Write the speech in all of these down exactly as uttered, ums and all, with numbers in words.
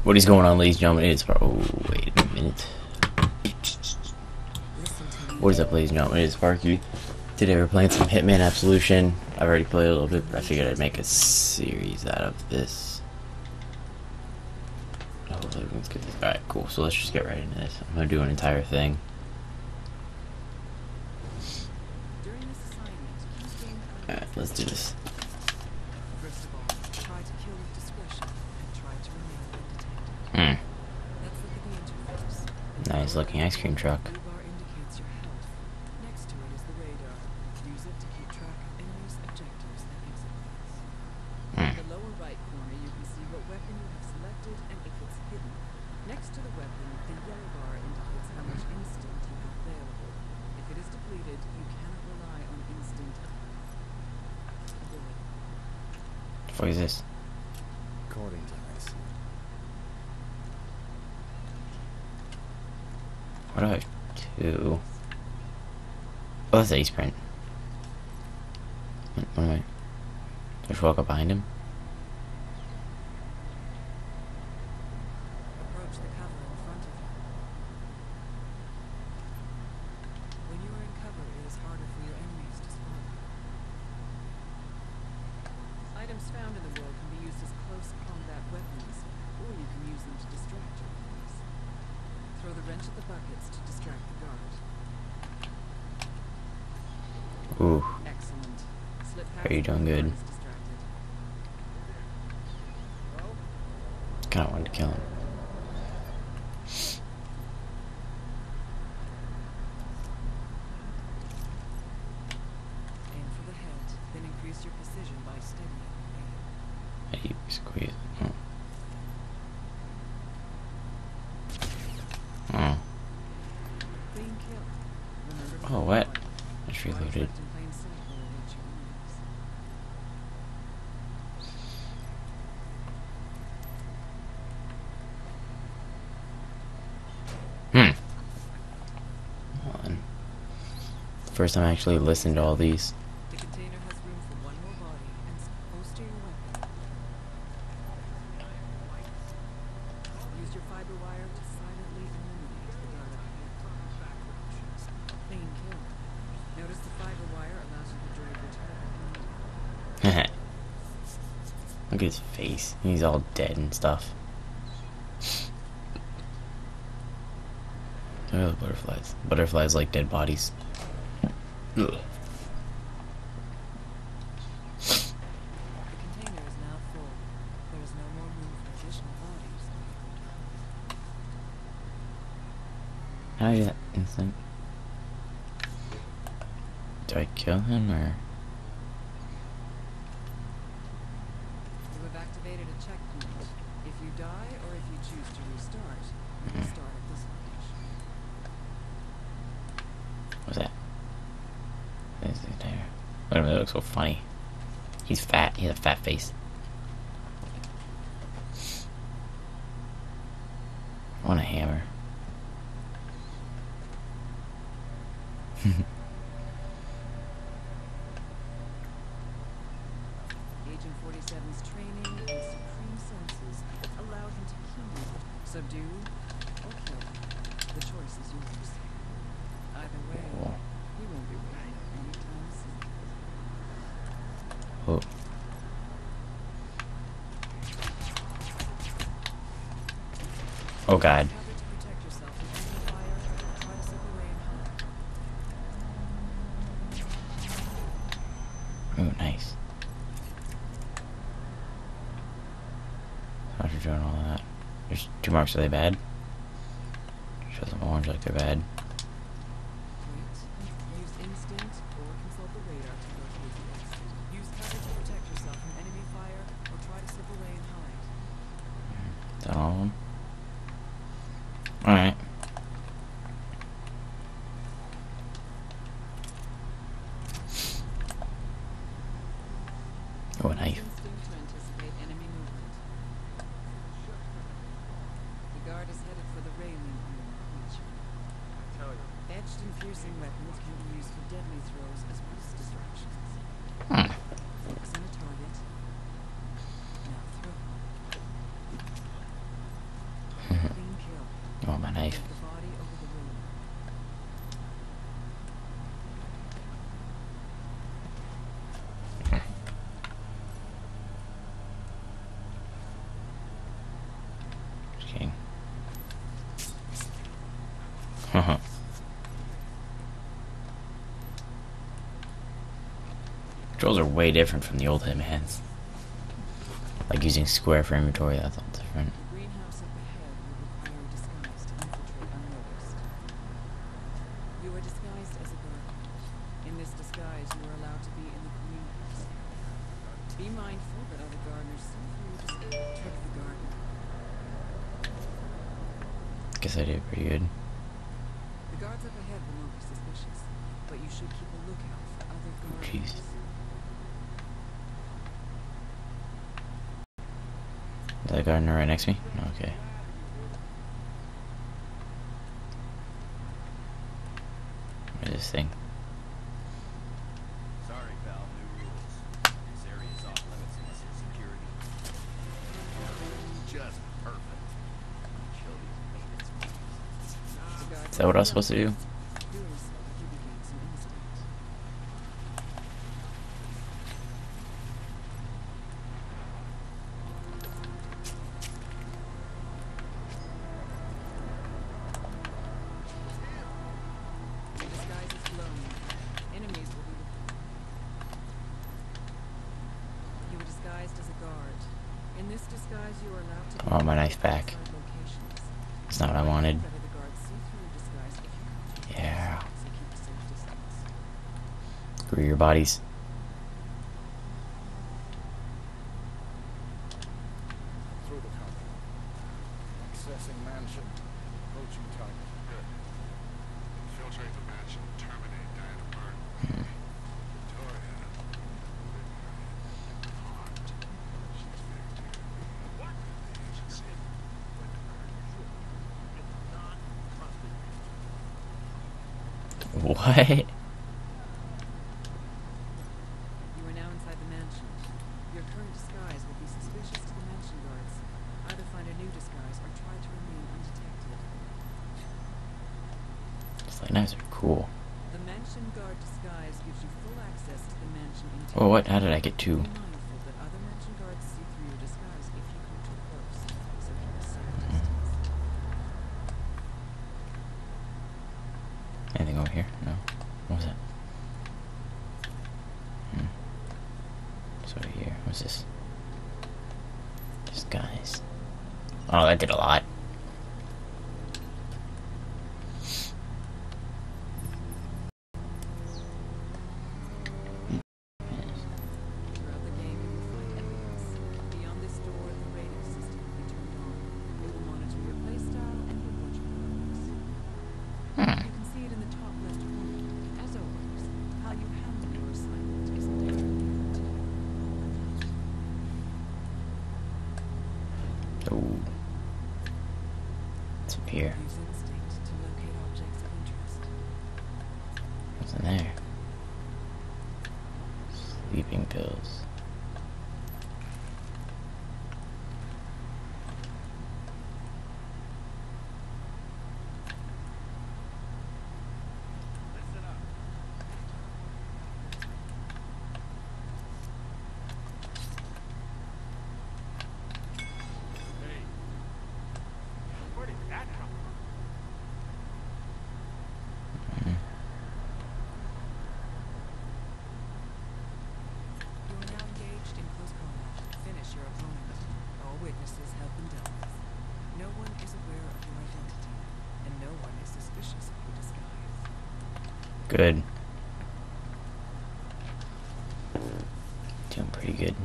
What is going on, ladies and gentlemen? It's oh wait a minute. What is up, ladies and gentlemen? It's Sparky. Today we're playing some Hitman Absolution. I've already played a little bit, but I figured I'd make a series out of this. Hopefully everyone's good. Alright, cool. So let's just get right into this. I'm gonna do an entire thing. Alright, let's do this. Hmm. Nice looking ice cream truck. Hmm. In the lower right corner, you can see what weapon you have selected and if it's hidden. Next to the weapon, the yellow bar indicates how much instinct you have available. If it is depleted, you cannot rely on instinct ability. What is this? According to I C. What do I do? Oh, that's ace print. What am I? Do I just walk up behind him? Approach the cover in front of you. When you are in cover, it is harder for your enemies to spot you. Items found in the world can be used as close combat weapons, or you can use them to distract your enemies. Throw the wrench at the buckets to distract the guard. Ooh, Excellent. Slip are you doing good? Kinda wanted to kill him. Aim for the head, then increase your precision by steadying the aim. Hey, squeeze. Oh. Oh. Clean kill. Remember to Oh, what? I just reloaded. in plain sight will await your enemies. Hmm. Hold on. First time I actually listened to all these. The container has room for one more body and s- close to your weapon. Use your fiber wire to silently eliminate the guard ahead. Clean kill. Notice the fiber wire allows you to drag your target. Look at his face. He's all dead and stuff. Look at the butterflies. Butterflies like dead bodies. Ugh. The container is now full. There is no more room for additional bodies. How is that instant? Do I kill him or? You have activated a checkpoint. If you die or if you choose to restart, you can start at this location. What's that? There's the container. Look at him, that looks so funny. He's fat. He has a fat face. I want a hammer. Agent forty-seven's training and supreme senses allow him to kill, subdue, or kill. The choice is yours. Either way, Cool. he won't be waiting anytime soon. Oh. Oh God. Cover to protect yourself from enemy fire, or try to slip away and hide. Oh, nice. After doing all that, there's two marks. Are they bad? Shows them orange like they're bad. Wait. Use instinct or consult the radar to locate the exit. Use cover to protect yourself from enemy fire, or try to slip away and hide. Is that all of them? Alright. Oh, a knife. Instinct to anticipate enemy movement. The guard is headed for the railing on the creature. Etched and piercing weapons can be used for deadly throws as well as distractions. Hmm. Focus on a target. Now throw. working. Haha. Controls are way different from the old Hitmans. Like using square for inventory, that's all different. The greenhouse up ahead will require a disguise to infiltrate unnoticed. You are disguised as a gardener. In this disguise, you are allowed to be in the greenhouse. Be mindful that other gardeners see through your disguise. Trick the gardener. Guess I did pretty good. The guards up ahead will not be suspicious, but you should keep a lookout for other gardeners. Jeez. Is that gardener right next to me? Okay. What is this thing? Sorry, pal. New rules. This area is off limits unless there's security. Just perfect. Kill these maintenance bees. The guards Is that what I was supposed to do? doing so, you regain some instinct. Your disguise is blown. Enemies will be looking. You were disguised as a guard. In this disguise, you are allowed to. I want my knife back. outside locations. That's not what I wanted. Better the guards see through your disguise if you come to Yeah. so keep a safe distance. Screw your bodies. Through the tunnel. Accessing mansion. Approaching target. Good. Infiltrate the mansion. Terminate Diana Byrne. Victoria. Armed. She's very dear. What? The agency. What? You are now inside the mansion. Your current disguise will be suspicious to the mansion guards. Either find a new disguise or try to remain undetected. These like knives are cool. The mansion guard disguise gives you full access to the mansion interior. Well, what? How did I get Be two? mindful that other mansion guards see through your disguise if you come too close, so keep a safe distance. Anything over here? No. What was that? Hmm. What's over here? What's this? Disguise. Oh, that did a lot. Throughout the game, you will find evidence. Beyond this door, the rating system will be turned on. It will monitor your playstyle and reward your progress. Hmm. You can see it in the top left corner. As always, how you handle your assignment is entirely up to you. Oh. What's up here? Use instinct to locate objects of interest. What's in there? Sleeping pills. Listen up. Hey. Where did that come from? You are now engaged in close combat. Finish your opponent. All witnesses have been dealt with. No one is aware of your identity, and no one is suspicious of your disguise. Good. Doing pretty good.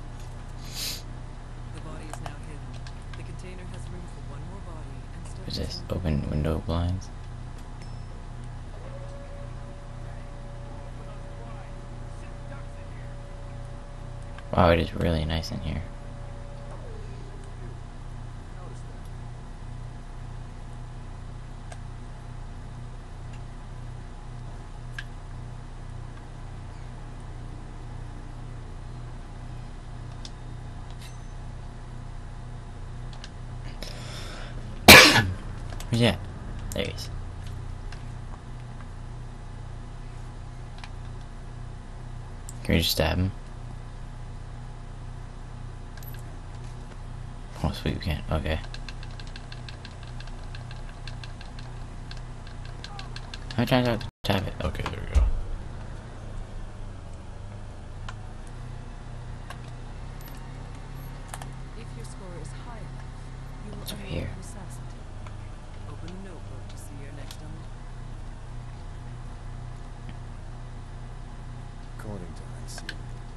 The body is now hidden. The container has room for one more body and still What's has this? room- Open window blinds. Wow, it is really nice in here. Notice that. Where's he at? There he is. Can we just stab him? Oh, sweet, we can't. Okay. I'm trying to tap it. Okay, there we go. If your score is high enough, you will It's over unlock here. necessity. Open the notebook to see your next unlock. According to I C.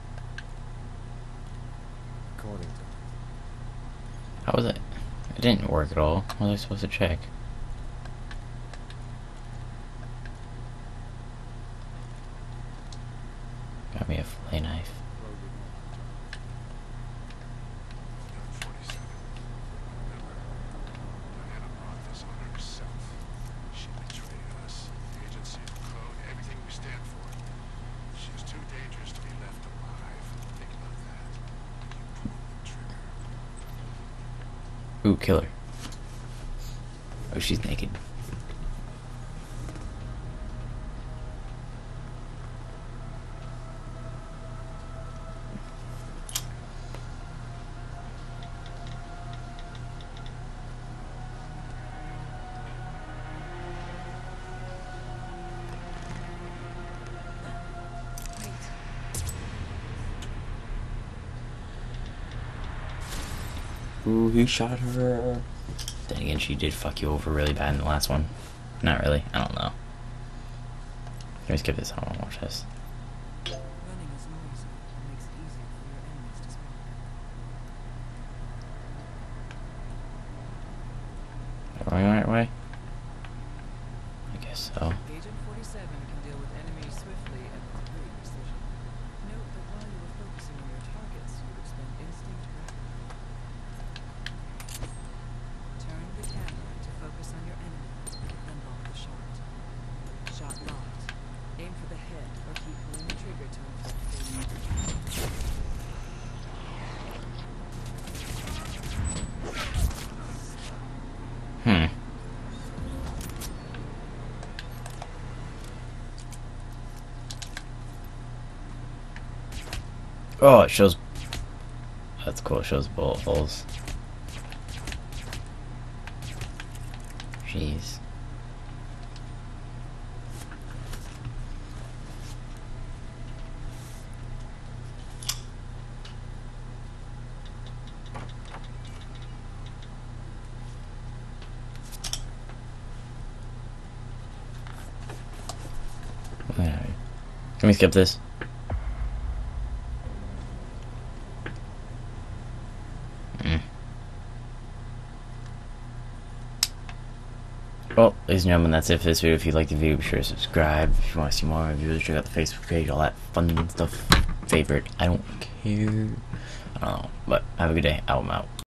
According to How was it? It didn't work at all. What was I supposed to check? Got me a fillet knife. forty-seven. Remember, Diana brought this on herself. She betrayed us, the agency, the code, everything we stand for. She is too dangerous to be left alive. Think about that. When you pull the trigger. Ooh, killer. Oh, she's naked. Ooh, he shot her. Then again, she did fuck you over really bad in the last one. Not really. I don't know. Can we skip this? I don't want to watch this. Running is noisy and makes it easier for your enemies to spot. Am I going the right way? I guess so. Agent forty-seven can deal with enemies swiftly and with great precision. Note that while you were focusing on your targets, you would expend instinct rapidly. Turn the camera to focus on your enemy, then lock the shot. Shot locked. Aim for the head or keep pulling the trigger to inflict fatal. Hmm. Oh, it shows. That's cool. It shows bullet holes. Jeez. Alright. Can we skip this? Mm. Well, ladies and gentlemen, that's it for this video. If you liked the video, be sure to subscribe. If you want to see more reviews, check out the Facebook page, all that fun stuff. Favorite, I don't care. I don't know. But have a good day. Out, I'm out.